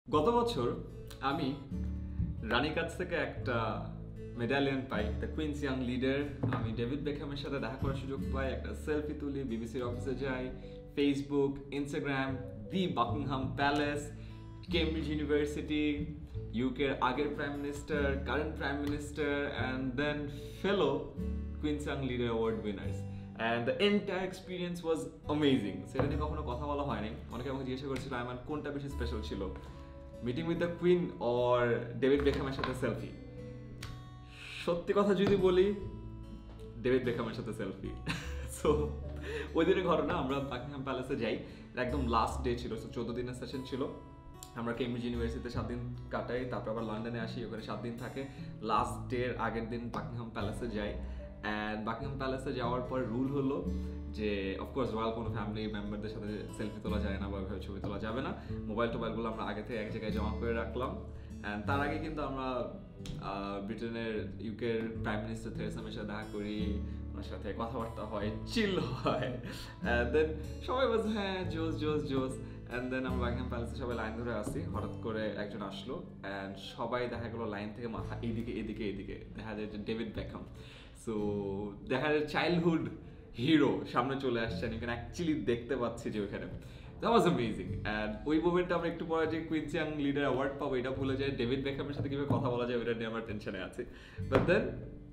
গত বছর আমি রানীর কাছ থেকে একটা মেডালিয়ন পাই, দ্য কুইন্স ইয়াং লিডার। আমি ডেভিড বেকহ্যামের সাথে দেখা করার সুযোগ পাই, একটা সেলফি তুলি, বিবিসির অফিসে যাই, Facebook, Instagram, the Buckingham Palace, Cambridge University, ইউকের আগের prime minister, current prime minister, and then fellow Queen's young leader award winners. And the entire experience was amazing. সেটা নিয়ে কখনো কথা বলা হয়নি। অনেকে আমাকে জিজ্ঞাসা করেছিল আমার কোনটা বেশি স্পেশাল ছিল, meeting with the Queen or David বেকহ্যামের সাথে সেলফি। সত্যি কথা যদি বলি, ডেভিড বেকহ্যামের সাথে সেলফি। সো ওই দিনের ঘটনা, আমরা বাকিংহাম প্যালেসে যাই, একদম লাস্ট ডে ছিল, 14 দিনের সেশন ছিল। আমরা কেমব্রিজ ইউনিভার্সিটিতে 7 দিন কাটাই, তারপর আবার লন্ডনে আসি, ওখানে 7 দিন থাকে। লাস্ট ডের আগের দিন বাকিংহাম প্যালেসে যাই। অ্যান্ড বাকিংহাম প্যালেসে যাওয়ার পর রুল হলো যে অফকোর্স রয়্যাল কোনো ফ্যামিলি মেম্বারদের সাথে সেলফি তোলা যায় না বা ওইভাবে ছবি তোলা যাবে না। মোবাইল টোবাইলগুলো আমরা আগে থেকে এক জায়গায় জমা করে রাখলাম। অ্যান্ড তার আগে কিন্তু আমরা ব্রিটেনের ইউকের প্রাইম মিনিস্টার থেরেসা মের সাথে দেখা করি, ওনার সাথে কথাবার্তা হয়, চিল হয়। দেন সবাই বলছে হ্যাঁ জোস জোস জোস। অ্যান্ড দেন আমরা বাকিংহাম প্যালেসে সবাই লাইন ধরে আসি, হঠাৎ করে একজন আসলো অ্যান্ড সবাই দেখা গেলো লাইন থেকে মাথা এদিকে এদিকে এদিকে, দেখা যায় যে ডেভিড বেকহ্যাম। সো দেখা যায় চাইল্ডহুড হিরো সামনে চলে আসছেন, এখানে অ্যাকচুয়ালি দেখতে পাচ্ছি যে ওইখানে। That was amazing. অ্যান্ড ওই মুভমেন্টটা আমরা একটু পরে যে কুইন্স ইয়াং লিডার অ্যাওয়ার্ড পাবো এটা ভুলে যায়, ডেভিড বেকহ্যামের সাথে কীভাবে কথা বলা যায় ওইটা নিয়ে আমার টেনশনে আছে। বাট দেন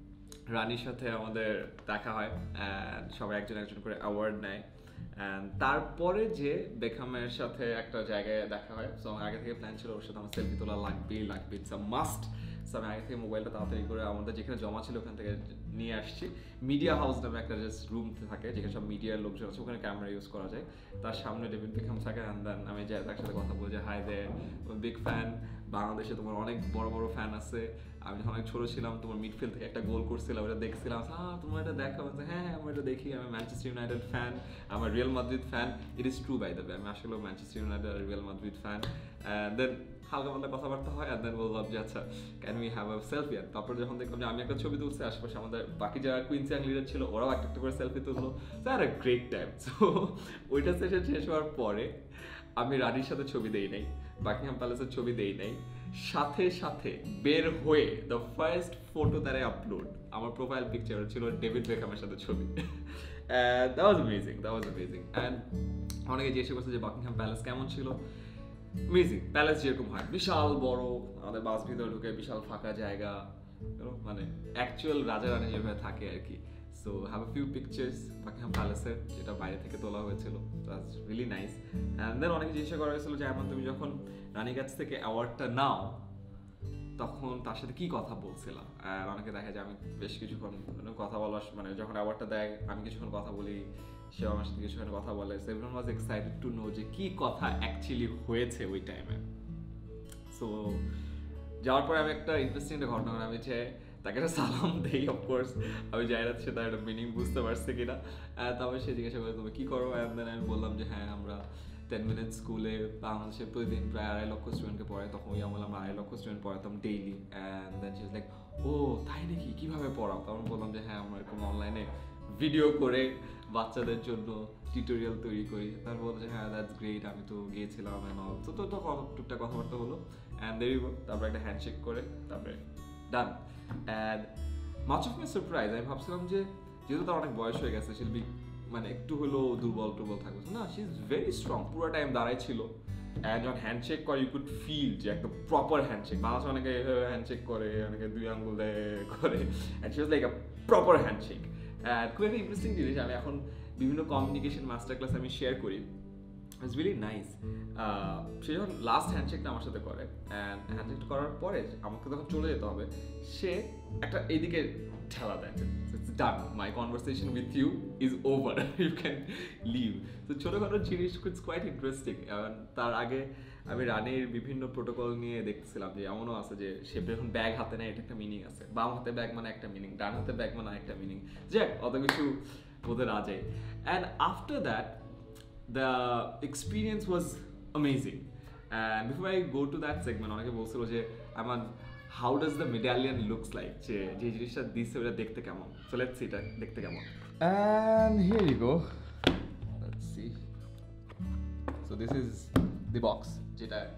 রানীর সাথে আমাদের দেখা হয় অ্যান্ড সবাই একজন একজন করে অ্যাওয়ার্ড নেয়। অ্যান্ড তারপরে যে বেকহ্যামের সাথে একটা জায়গায় দেখা হয়। সো আমার আগে থেকে প্ল্যান ছিল ওর সাথে আমার সেলফি তোলা লাগবেই, ইটস আ মাস্ট। সো আমি আগে থেকে মোবাইলটা তাড়াতাড়ি করে আমাদের যেখানে জমা ছিল ওখান থেকে নিয়ে আসছি। মিডিয়া হাউস নামে একটা জাস্ট রুম থাকে যেখানে সব মিডিয়ার লোকজন আছে, ওখানে ক্যামেরা ইউজ করা যায়। তার সামনে ডেভিড বেকহ্যাম থাকে। অ্যান্ড দেন আমি যাই তার সাথে কথা বলছি, হাই দে, বিগ ফ্যান, বাংলাদেশে তোমার অনেক বড় বড় ফ্যান আছে। আমি যখন অনেক ছোটো ছিলাম তোমার মিডফিল্ড থেকে একটা গোল করছিলাম, ওটা দেখছিলাম, তোমার এটা দেখা হচ্ছে, হ্যাঁ আমি এটা দেখি, আমি ম্যানচেস্টার ইউনাইটেড ফ্যান, আমার Real Madrid fan. It is true by the way, আমি আসলে ম্যানচেস্টার ইউনাইটেড আর রিয়াল মাদ্রিদ ফ্যান। দেন হালকা পাল্টা কথাবার্তা হয়। আর দেন বললাম যে আচ্ছা can we have a selfie. আর তারপর যখন দেখলাম যে আমি একটা ছবি তুলছি, আশেপাশে আমাদের বাকি যারা কুইন্স ইয়াং লিডার ছিল ওরাও একটা একটা করে সেলফি তুললো। সো আর গ্রেট টাইম। সো ওইটা সেশন শেষ হওয়ার পরে আমি রানীর সাথে ছবি দেই নাই, বাকিংহাম প্যালেসের ছবি দেই নাই, সাথে সাথে বের হয়ে the first photo that I upload, আমার প্রোফাইল পিকচার ছিল ডেভিড বেকহ্যামের সাথে ছবি। That was amazing, that was amazing. And অনেকে জিজ্ঞেস করছে যে বাকিংহাম প্যালেস কেমন ছিল। অ্যামেজিং। প্যালেস যেরকম হয় বিশাল বড়, আমাদের বাস ভিতরে ঢুকে বিশাল ফাঁকা জায়গা, মানে অ্যাকচুয়াল রাজা রানী যেভাবে থাকে আর কি। So have a few pictures Buckingham প্যালেসের, যেটা বাইরে থেকে তোলা হয়েছিল। That's really nice. And then অনেকে জিজ্ঞাসা করা হয়েছিল যে এমন তুমি যখন রানীর কাছ থেকে অ্যাওয়ার্ডটা নাও তখন তার সাথে কি কথা বলছিলাম। আর অনেকে দেখা যায় আমি বেশ কিছুক্ষণ কথা বলার, মানে যখন অ্যাওয়ার্ডটা দেয় আমি কিছুক্ষণ কথা বলি, সেও আমার সাথে কিছুক্ষণ কথা বলে। So everyone was excited to know যে কি কথা অ্যাকচুয়ালি হয়েছে ওই টাইমে। সো যাওয়ার পরে আমি একটা ইন্টারেস্টিং একটা ঘটনা, আমি যে তাকে একটা সালাম দেই, অফকোর্স আমি যাই না সে তার একটা মিনিং বুঝতে পারছে কিনা। তারপরে সে জিজ্ঞাসা করে তুমি কী করো। অ্যান্ড দেন আমি বললাম যে হ্যাঁ আমরা 10 মিনিট স্কুলে বাংলাদেশে প্রতিদিন প্রায় 2.5 লক্ষ স্টুডেন্টকে পড়াই, তখন ওই আমলে আমরা 2.5 লক্ষ স্টুডেন্ট পড়াতাম daily. And then she was like ও তাই নাকি, কীভাবে পড়াও? তখন বললাম যে হ্যাঁ আমরা এরকম অনলাইনে ভিডিও করে বাচ্চাদের জন্য টিউটোরিয়াল তৈরি করি। তারপর বলছে হ্যাঁ দ্যাটস গ্রেট, আমি তো গিয়েছিলাম অ্যান্ড অল। তো টুকটাক কথাবার্তা হলো। অ্যান্ড দেরি তারপরে একটা হ্যান্ডশেক করে তারপরে done. And much of my surprise, আমি ভাবছিলাম যে যেহেতু তার অনেক বয়স হয়ে গেছে শিল্পী মানে একটু হলেও দুর্বল থাকবে না, শি ইজ ভেরি স্ট্রং, পুরো টাইম দাঁড়াই ছিল। অ্যান্ড যখন হ্যান্ডশেক করে ইউ কুড ফিল যে একটা প্রপার হ্যান্ডশেক। বাংলাদেশে অনেকে হ্যান্ডশেক করে, অনেকে 2 আঙ্গুল দেয় করে, and she was like a proper handshake. And খুব একটা ইন্টারেস্টিং জিনিস, আমি এখন বিভিন্ন কমিউনিকেশন মাস্টার ক্লাস আমি শেয়ার করি, ইটস রিয়েলি নাইস। সে যখন লাস্ট হ্যান্ডশেকটা আমার সাথে করে, অ্যান্ড হ্যান্ডশেকটা করার পরে আমাকে তখন চলে যেতে হবে, সে একটা এইদিকে ঠেলা দেয়, it's done, my conversation with you is over, you can leave. তো ছোটোখাটো জিনিস ইটস কোয়াইট ইন্টারেস্টিং। তার আগে আমি রানীর বিভিন্ন প্রোটোকল নিয়ে দেখছিলাম যে এমনও আছে যে সে যখন ব্যাগ হাতে নেয় এটা একটা মিনিং আছে, বাম হাতে ব্যাগ মানে একটা মিনিং, ডান হাতে ব্যাগ মানে একটা মিনিং, যে অত কিছু বোধ না যায়। And after that the experience was amazing. And before I go to that segment, অনেকে বলছিল যে আমার how does the medallion looks like, যে জিনিসটা দিচ্ছে ওটা দেখতে কেমন। So let's see এটা দেখতে কেমন। And here you go, let's see. So this is the box, যেটা just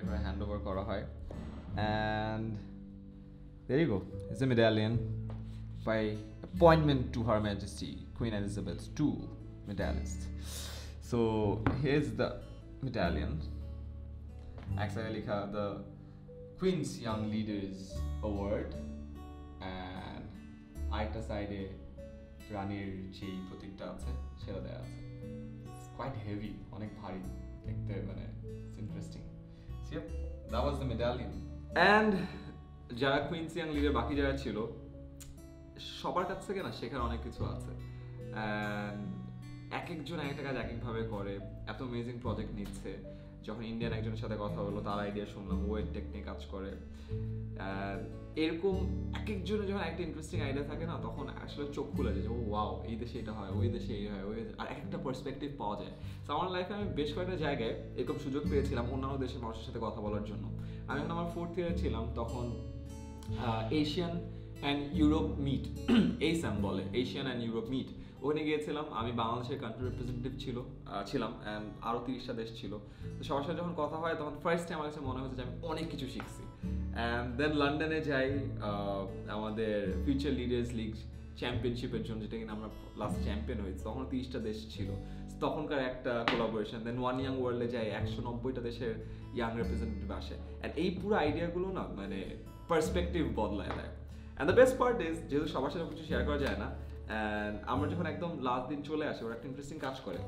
এভাবে হ্যান্ড ওভার করা হয় and there you go, it's a medallion by appointment to Her Majesty Queen Elizabeth II medalist. So here's the medallion. Actually likha the Queen's Young Leaders Award and আরেকটা সাইডে রানীর যেই প্রতীকটা আছে সেটা দেওয়া আছে. It's quite heavy, অনেক ভারী দেখতে, মানে it's interesting. So yep, that was the medallion. And যারা কুইন্স ইয়াং লিডার বাকি যারা ছিল সবার কাছ থেকে না শেখার অনেক কিছু আছে অ্যান্ড এক একজন একটা কাজ এক একভাবে করে, এত অ্যামেজিং প্রজেক্ট নিচ্ছে। যখন ইন্ডিয়ান একজনের সাথে কথা হলো তার আইডিয়া শুনলাম, ওয়েট টেকনিক কাজ করে। এরকম এক একজনের যখন একটা ইন্টারেস্টিং আইডিয়া থাকে না তখন আসলে চোখ খুলে যায় যে ও ওয়াও এই দেশে এটা হয়, ওই দেশে এই হয়, ওই আর একটা পার্সপেক্টিভ পাওয়া যায়। তো আমার লাইফে আমি বেশ কয়েকটা জায়গায় এরকম সুযোগ পেয়েছিলাম অন্যান্য দেশের মানুষের সাথে কথা বলার জন্য। আমি যখন আমার 4th ইয়ারে ছিলাম তখন এশিয়ান অ্যান্ড ইউরোপ মিট এইসাম বলে, এশিয়ান অ্যান্ড ইউরোপ মিট, ওখানে গিয়েছিলাম। আমি বাংলাদেশের কান্ট্রি রিপ্রেজেন্টেটিভ ছিলাম অ্যান্ড আরও 30টা দেশ ছিল। তো সবার সাথে যখন কথা হয় তখন ফার্স্ট টাইম আমার কাছে মনে হচ্ছে যে আমি অনেক কিছু শিখছি। অ্যান্ড দেন লন্ডনে যাই আমাদের ফিউচার লিডার্স লিগ চ্যাম্পিয়নশিপের জন্য, যেটা কিনা আমরা লাস্ট চ্যাম্পিয়ন হয়েছি, তখন 30টা দেশ ছিল, তখনকার একটা কোলাবোরেশন। দেন ওয়ান ইয়াং ওয়ার্ল্ডে যাই, 190টা দেশের ইয়াং রিপ্রেজেন্টেটিভ আসে। অ্যান্ড এই পুরো আইডিয়াগুলো না মানে পার্সপেক্টিভ বদলায় দেয়। And the best part is যেহেতু সবার সাথে কিছু শেয়ার করা যায় না, অ্যান্ড আমরা যখন একদম লাস্ট দিন চলে আসে ওরা একটা ইন্টারেস্টিং কাজ করে,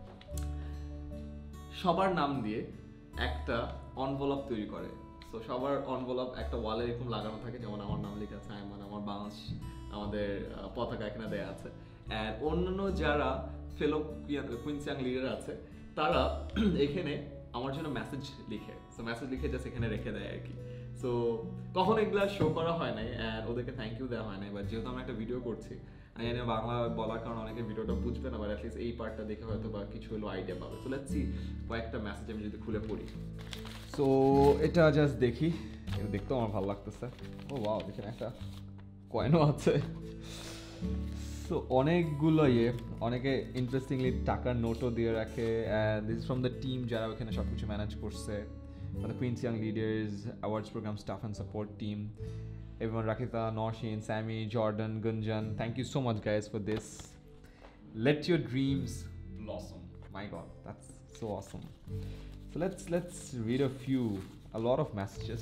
সবার নাম দিয়ে একটা এনভেলপ তৈরি করে। সো সবার এনভেলপ একটা ওয়ালে এরকম লাগানো থাকে, যেমন আমার নাম লেখা আছে আয়মান, আমার বাংলাদেশ আমাদের পতাকা এখানে দেয়া আছে। অ্যান্ড অন্যান্য যারা ফেলো কুইন্স ইয়াং লিডার আছে তারা এখানে আমার জন্য মেসেজ লিখে, সো মেসেজ লিখে জাস্ট এখানে রেখে দেয় আর কি। সো কখনো এগুলো শো করা হয় নাই অ্যান্ড ওদেরকে থ্যাংক ইউ দেওয়া হয় নাই, বাট যেহেতু আমরা একটা ভিডিও করছি, আমি জানি বাংলা বলার কারণে অনেকে ভিডিওটা বুঝবে না, বাট অ্যাটলিস্ট এই পার্টটা দেখে হয়তো বা কিছু হলো আইডিয়া পাবে। সো লেটস সি কয়েকটা মেসেজ আমি যদি খুলে পড়ি। সো এটা জাস্ট দেখি, এটা দেখতেও আমার ভালো লাগতেছে। ও ওয়াও, এখানে একটা কয়েনও আছে। সো অনেকগুলো অনেকে ইন্টারেস্টিংলি টাকার নোটও দিয়ে রাখে। And this from the team যারা ওখানে সব কিছু ম্যানেজ করছে, the Queen's Young Leaders Awards Program Staff and Support Team, everyone, Rakita, Norshin, Sammy, Jordan, Gunjan, thank you so much guys for this. Let your dreams blossom. My God, that's so awesome. So let's read a lot of messages.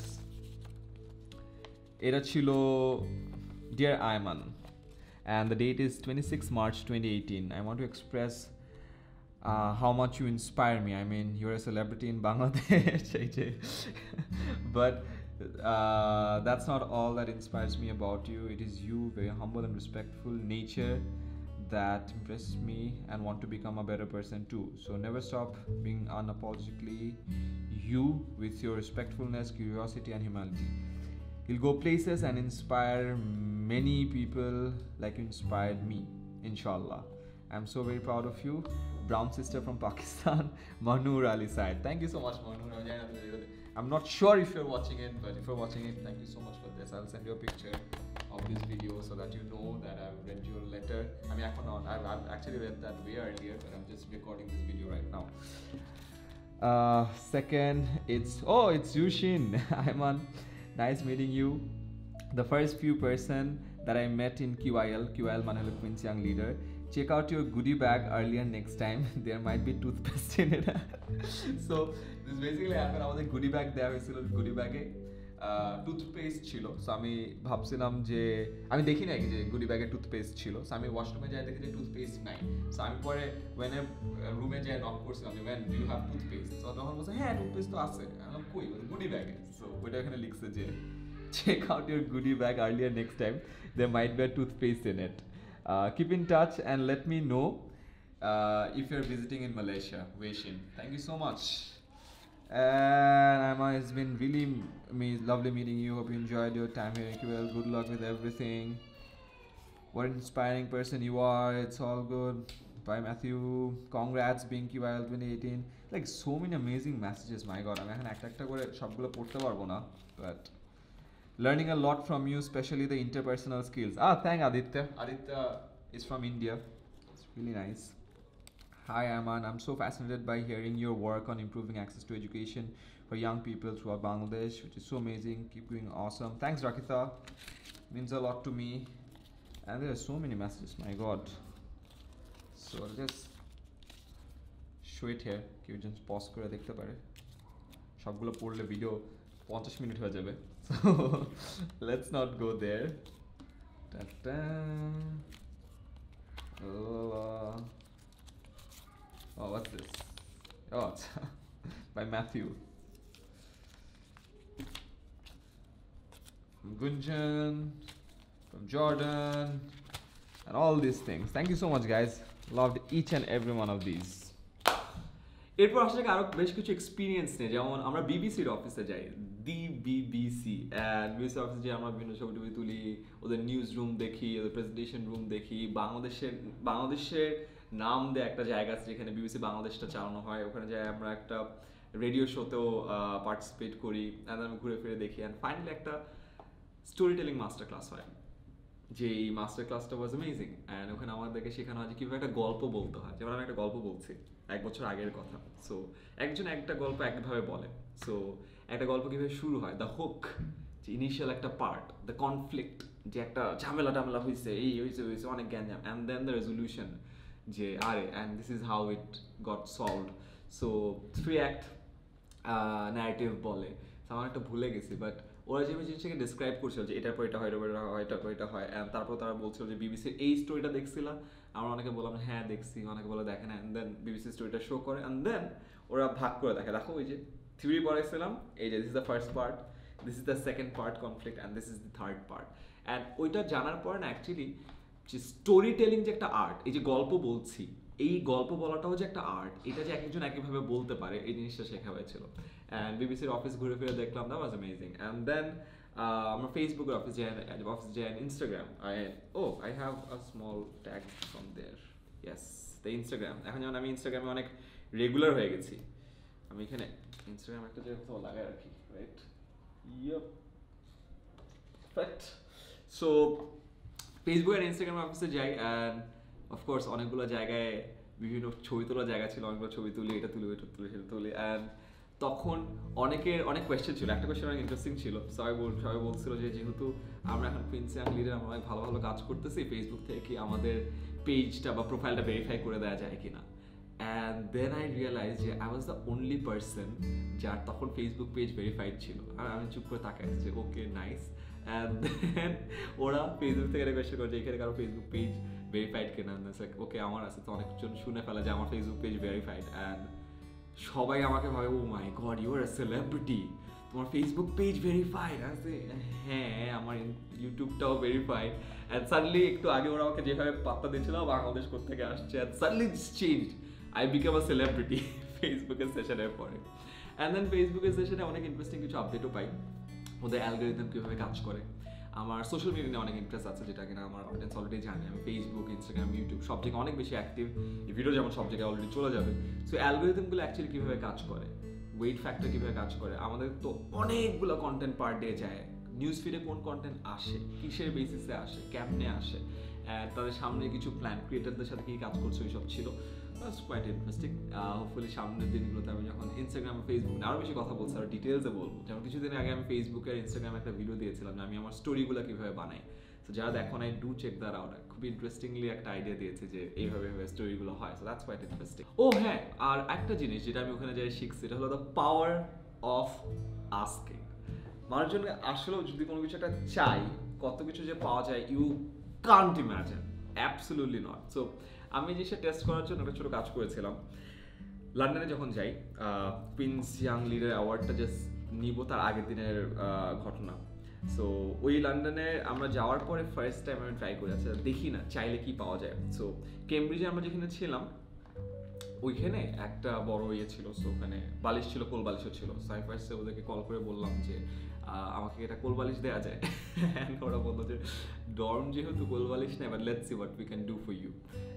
Era chilo, dear Ayman, and the date is 26 March 2018. I want to express how much you inspire me. I mean, you're a celebrity in Bangladesh, but that's not all that inspires me about you. It is you, very humble and respectful nature that impressed me and want to become a better person too. So never stop being unapologetically you with your respectfulness, curiosity and humanity. You'll go places and inspire many people like you inspired me, inshallah. I'm so very proud of you. Brown sister from Pakistan, Manur Ali Said. Thank you so much, Manur. I'm not sure if you're watching it, but if you're watching it, thank you so much for this. I'll send you a picture of this video so that you know that I've read your letter. I mean, I've actually read that way earlier, but I'm just recording this video right now. Second, it's Yushin. Ayman, nice meeting you. The first few person that I met in QIL Manila Queen's Young Leader. Check out your goodie bag earlier next time. There might be toothpaste in it. So this basically happened. আমাদের goodie bag দেওয়া হয়েছিল, goodie bag এ toothpaste ছিল। সো আমি ভাবছিলাম যে আমি দেখি নাই যে গুডি ব্যাগে টুথপেস্ট ছিল। সো আমি ওয়াশরুমে যাই দেখি যে টুথপেস্ট নাই। সো আমি পরে ওয়েনে রুমে যাই নক করছিলাম যে when do you have toothpaste? So তখন বলছে হ্যাঁ টুথপেস্ট তো আছে। আমি কই গুডি ব্যাগে? সো ওইটা এখানে লিখছে যে check out your goodie bag earlier next time. There might be a toothpaste in it. Keep in touch and let me know if you're visiting in Malaysia. Weishin, thank you so much. And Emma, it's been really lovely meeting you. Hope you enjoyed your time here in QL. Good luck with everything. What an inspiring person you are. It's all good. Bye Matthew. Congrats being QL 2018. Like so many amazing messages. My God, আমি এখন একটা করে সবগুলো পড়তে পারবো না, but learning a lot from you, especially the interpersonal skills. Thank Aditya. Aditya is from India. It's really nice. Hi Aman, I'm so fascinated by hearing your work on improving access to education for young people throughout Bangladesh, which is so amazing. Keep doing awesome. Thanks, Rakita. Means a lot to me. And there are so many messages, my god. So I'll just show it here. কেউ just pause করে দেখতে পারে সবগুলো পড়লে video 50 minute হয়ে যাবে so let's not go there. Ta-da. Oh, what's this? Oh, it's by Matthew. From Gunjan, from Jordan, and all these things. Thank you so much, guys. Loved each and every one of these. এরপর আসলে আরো বেশ কিছু experience নেই, যেমন আমরা বিবিসির অফিসে যাই, দি বিবিসি বিবিসি অফিসে যে আমরা বিভিন্ন ছবি টবি তুলি, ওদের নিউজ রুম দেখি, ওদের প্রেজেন্টেশন রুম দেখি, বাংলাদেশের নাম দেয় একটা জায়গা আছে যেখানে বিবিসি বাংলাদেশটা চালানো হয়, ওখানে যাই আমরা একটা রেডিও শোতেও পার্টিসিপেট করি, অ্যান্ড আমি ঘুরে ফিরে দেখি, অ্যান্ড ফাইনালি একটা স্টোরি টেলিং মাস্টার ক্লাস হয়, যে এই মাস্টার ক্লাসটা ওয়াজ অ্যামেজিং। অ্যান্ড ওখানে আমাদেরকে শেখানো হয় যে কীভাবে একটা গল্প বলতে হয়। যেমন আমি একটা গল্প বলছি 1 বছর আগের কথা। সো একজন একটা গল্প একভাবে বলে। সো একটা গল্প কীভাবে শুরু হয়, দ্য হুক, যে ইনিশিয়াল একটা পার্ট, দ্য কনফ্লিক্ট, যে একটা ঝামেলা টামেলা হয়েছে, এই হয়েছে অনেক গ্যাঞ্জাম, অ্যান্ড দেন দ্য রেজলিউশন, যে আরে and this is how it got solved. So 3 act narrative বলে। আমার একটা ভুলে গেছি, বাট ওরা যে জিনিসটাকে ডিসক্রাইব করছিল যে এটার পর এটা হয়, এটার পর এটা হয়, অ্যান্ড তারপর তারা বলছিল যে বিবিসির এই স্টোরিটা দেখছিলাম। আমরা অনেকে বললাম হ্যাঁ দেখছি, অনেকে বলে দেখে না, অ্যান্ড দেন বিবিসি স্টোরিটা শো করে, অ্যান্ড দেন ওরা ভাগ করে দেখো ওই যে থিওরি পড়াইছিলাম, এই যে this is the first part, this is the second part conflict, and this is the third part. And ওইটা জানার পর না অ্যাকচুয়ালি যে স্টোরি টেলিং যে একটা আর্ট, এই যে গল্প বলছি, এই গল্প বলাটাও যে একটা আর্ট, এটা যে একজন একইভাবে বলতে পারে, এই জিনিসটা শেখা হয়েছিল। অ্যান্ড বিবিসির অফিস ঘুরে ফিরে দেখলাম, that was amazing. And then আমার ফেসবুকের অফিস যায়, Instagram, I have a small tag from there. Yes, the Instagram. এখন যেমন আমি ইনস্টাগ্রামে অনেক রেগুলার হয়ে গেছি, আমি এখানে ইনস্টাগ্রাম একটা জায়গায় কোথাও লাগায় রাখি, right? Yep, right. So Facebook আর ইনস্টাগ্রাম অফিসে যাই, অ্যান্ড অফকোর্স অনেকগুলো জায়গায় বিভিন্ন ছবি তোলার জায়গা ছিল, অনেকগুলো ছবি তুলি, এটা তুলি, ওইটা তুলি, সেটা তুলি। অ্যান্ড তখন অনেকের অনেক কোয়েশ্চেন ছিল, একটা কোয়েশ্চেন অনেক ইন্টারেস্টিং ছিল। সবাই বলছিল যে যেহেতু আমরা এখন কুইন্স ইয়াং লিডার, আমরা অনেক ভালো ভালো কাজ করতেছি, ফেসবুক থেকে কি আমাদের পেজটা বা প্রোফাইলটা ভেরিফাই করে দেওয়া যায় কিনা। অ্যান্ড দেন আই রিয়েলাইজ যে I was the only person যার তখন ফেসবুক পেজ ভেরিফাইড ছিল। আর আমি চুপ করে তাকাই যে ওকে নাইস। অ্যান্ড দেন ওরা ফেসবুক থেকে কোয়েশ্চেন করে যে এখানে কারো ফেসবুক পেজ ভেরিফাইড কিনা, ওকে আমার আছে। তো অনেকজন শুনে ফেলা যে আমার ফেসবুক পেজ ভেরিফাইড, অ্যান্ড সবাই আমাকে ভাবে oh my god you are a celebrity, তোমার ফেসবুক পেজ ভেরিফাইড আছে? হ্যাঁ, আমার ইউটিউবটাও ভেরিফাইড। অ্যান্ড সাডেনলি একটু আগে ওরা আমাকে যেভাবে পাত্তা দিচ্ছিল বাংলাদেশ কোত্থেকে আসছে, and suddenly this changed, I become a celebrity ফেসবুকের সেশনের পরে। অ্যান্ড দেন ফেসবুকের সেশনে অনেক ইন্টারেস্টিং কিছু আপডেটও পাই, ওদের অ্যালগরিদম কীভাবে কাজ করে। আমার সোশ্যাল মিডিয়াতে অনেক ইন্টারেস্ট আছে, যেটা কিনা আমার অডিয়েন্স অলরেডি জানে। আমি ফেসবুক, ইনস্টাগ্রাম, ইউটিউব সব জায়গায় অনেক বেশি অ্যাক্টিভ, এই ভিডিও যেমন সব জায়গায় অলরেডি চলে যাবে। সো অ্যালগরিদমগুলো অ্যাকচুয়ালি কীভাবে কাজ করে, ওয়েট ফ্যাক্টর কীভাবে কাজ করে, আমাদের তো অনেকগুলো কন্টেন্ট পার ডে যায়, নিউজ ফিডে কোন কন্টেন্ট আসে, কিসের বেসিসে আসে, কেমনে আসে, তাদের সামনে কিছু প্ল্যান, ক্রিয়েটারদের সাথে কী কাজ করছে, ওইসব ছিল। That's quite interesting. হোপফুলি সামনের দিনগুলোতে আমি যখন ইনস্টাগ্রাম, ফেসবুক আরও বেশি কথা বলছি, আরও ডিটেলসে বলবো। যেমন কিছুদিন আগে আমি ফেসবুকে আর ইনস্টাগ্রামে একটা ভিডিও দিয়েছিলাম যে আমি আমার স্টোরিগুলো কীভাবে বানাই। তো যারা দেখো না, ডু চেক দ্যাট আউট। খুব ইন্টারেস্টিংলি একটা আইডিয়া দিয়েছে যে এইভাবে স্টোরিগুলো হয়। So that's quite interesting. ও হ্যাঁ, আর একটা জিনিস যেটা আমি ওখানে যাই শিখছি, এটা হলো দ্য পাওয়ার অফ আস্কিং। মানুষজনকে আসলেও যদি কোনো কিছু একটা চাই, কত কিছু যে পাওয়া যায়, you can't imagine, absolutely not. So আমি যে সে টেস্ট করার জন্য একটা ছোটো কাজ করেছিলাম। লন্ডনে যখন যাই, কুইন্স ইয়াং লিডার অ্যাওয়ার্ডটা জাস্ট নিব তার আগের দিনের ঘটনা। সো ওই লন্ডনে আমরা যাওয়ার পরে ফার্স্ট টাইম আমি ট্রাই করি, আচ্ছা দেখি না চাইলে কি পাওয়া যায়। সো কেমব্রিজে আমরা যেখানে ছিলাম ওইখানে একটা বড় ইয়ে ছিল, সো ওখানে বালিশ ছিল, কোল বালিশও ছিল। সো আমি ফার্স্টে ওদেরকে কল করে বললাম যে আমাকে এটা কোল বালিশ দেওয়া যায়। ওরা বললো যে ডর্ম যেহেতু কোল বালিশ নেই, but let's see what we can do for you.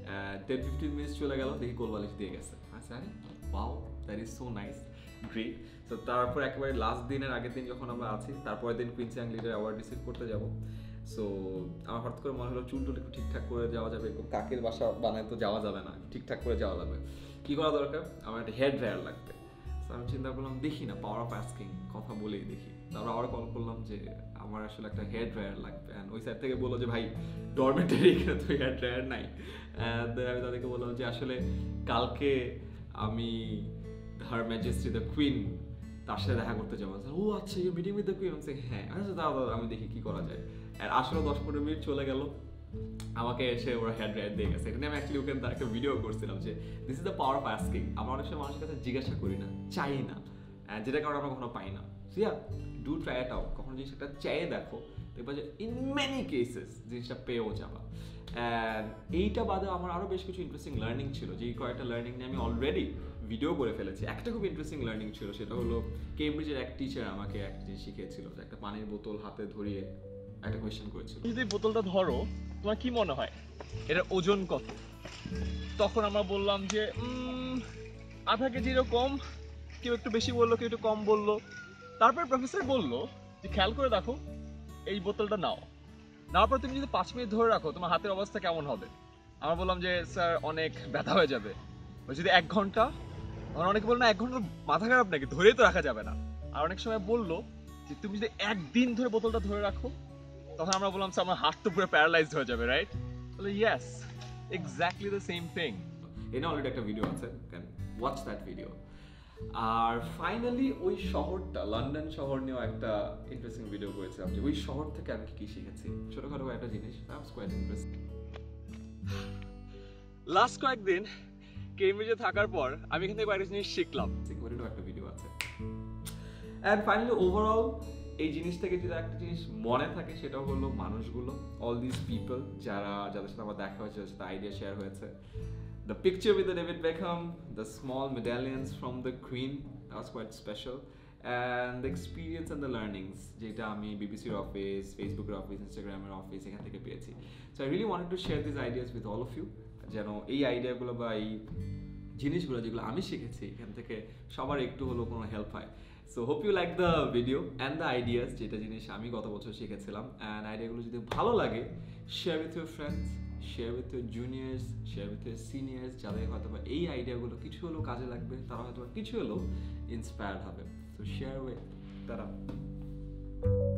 10-15 minutes চলে গেল, দেখি কোল বালিশ দিয়ে গেছে। আচ্ছা, আরে wow, that is so nice, great. তো তারপর একেবারে লাস্ট দিনের আগের দিন যখন আমরা আছি, তারপরের দিন Queen's young leader Award receive করতে যাব। সো আমার হঠাৎ করে মনে হলো চুল টুল একটু ঠিকঠাক করে যাওয়া যাবে, কাকের বাসা বানায় তো যাওয়া যাবে না, ঠিকঠাক করে যাওয়া যাবে। কী করা দরকার? আমার একটা হেয়ার ড্রায়ার লাগবে। আমি চিন্তা করলাম দেখি না, পাওয়ার অফ আস্কিং, কথা বলেই দেখি। তারপর আবার কল করলাম যে আমার আসলে একটা হেয়ার ড্রায়ার লাগবে, অ্যান্ড ওই সাইড থেকে বললো যে ভাই ডরমেটারি এখানে তো হেয়ার ড্রায়ার নাই। আমি তাদেরকে বললাম যে আসলে কালকে আমি হার ম্যাজেস্টি দ্য কুইন তার সাথে দেখা করতে যাবো। ও আচ্ছা, you meeting with the queen? হ্যাঁ। আচ্ছা দাও আমি দেখি কি করা যায়। আর আসলে 10-15 মিনিট চলে গেল, আমাকে এসে ওরা হেয়ার ড্রায়ার দিয়ে গেছে। এটা নিয়ে আমি অ্যাকচুয়ালি ওখানে একটা ভিডিও করছিলাম যে this is the power of asking. আমরা অনেক সময় মানুষের কাছে জিজ্ঞাসা করি না, চাই না, যেটা কারণে আমরা কখনো পাই না। সিয়া ডু ট্রাই ইট আউট, কখনো জিনিসটা চাইয়ে দেখো, দেখবা যে ইন মেনি কেসেস জিনিসটা পেয়েও যাবা। অ্যান্ড এইটা বাদে আমার আরও বেশ কিছু ইন্টারেস্টিং লার্নিং ছিল, যেই কয়েকটা লার্নিং নিয়ে আমি অলরেডি ভিডিও করে ফেলেছি। একটা খুব ইন্টারেস্টিং লার্নিং ছিল, সেটা হলো কেমব্রিজের এক টিচার আমাকে একটা জিনিস শিখিয়েছিল, যে একটা পানির বোতল হাতে ধরিয়ে একটা কোয়েশ্চেন করেছিল, যদি বোতলটা ধরো তোমার কি মনে হয় এটার ওজন কত? তখন আমরা বললাম যে আধা কেজিরও কম। কেউ একটু বেশি বললো, কেউ একটু কম বললো। তারপর প্রফেসর বললো যে খেয়াল করে দেখো, এই বোতলটা নাও, নেওয়ার পর তুমি যদি 5 মিনিট ধরে রাখো তোমার হাতের অবস্থা কেমন হবে? আমরা বললাম যে স্যার অনেক ব্যথা হয়ে যাবে। যদি 1 ঘন্টা, আমরা অনেকে বললো না 1 ঘন্টা মাথা খারাপ নাকি, ধরেই তো রাখা যাবে না। আর অনেক সময় বললো যে তুমি যদি 1 দিন ধরে বোতলটা ধরে রাখো, তখন আমরা বললাম স্যার আমার হাত তো পুরো প্যারালাইজড হয়ে যাবে, রাইট? বলে yes, exactly the same thing. এনে অলরেডি একটা ভিডিও আছে, ক্যান ওয়াচ দ্যাট ভিডিও। আর ফাইনালি ওই শহরটা, লন্ডন শহর নিয়েও একটা ইন্টারেস্টিং ভিডিও করেছিলাম, যে ওই শহর থেকে আমি কি শিখেছি, ছোটখাটো একটা জিনিস, দ্যাটস কোয়াইট ইন্টারেস্টিং। লাস্ট কয়েকদিন কেমব্রিজে থাকার পর আমি এখান থেকে কয়েকটা জিনিস শিখলাম। ওইটারও একটা ভিডিও আছে। অ্যান্ড ফাইনালি ওভারঅল এই জিনিস থেকে যদি একটা জিনিস মনে থাকে, সেটা হলো মানুষগুলো, অল দিস পিপল যাদের সাথে আমার দেখা হয়েছে, যাদের সাথে আইডিয়া শেয়ার হয়েছে। The picture with the David Beckham, the small medallions from the Queen, that was quite special, and the experience and the learnings যেটা আমি বিবিসির অফিস, ফেসবুকের অফিস, ইনস্টাগ্রামের অফিস এখান থেকে পেয়েছি। So I really wanted to share these ideas with all of you, যেন এই আইডিয়াগুলো বা এই জিনিসগুলো যেগুলো আমি শিখেছি এখান থেকে সবার একটু হলেও কোনো হেল্প হয়। So hope you like the video and the ideas, যেটা জিনিস আমি গত বছর শিখেছিলাম। অ্যান্ড আইডিয়াগুলো যদি ভালো লাগে, share with your friends, share with your juniors, share with your seniors, যাদের হয়তো বা এই আইডিয়াগুলো কিছু হলেও কাজে লাগবে, তারা হয়তো কিছু হলেও ইন্সপায়ার্ড হবে। সো শেয়ার উইথ তারা।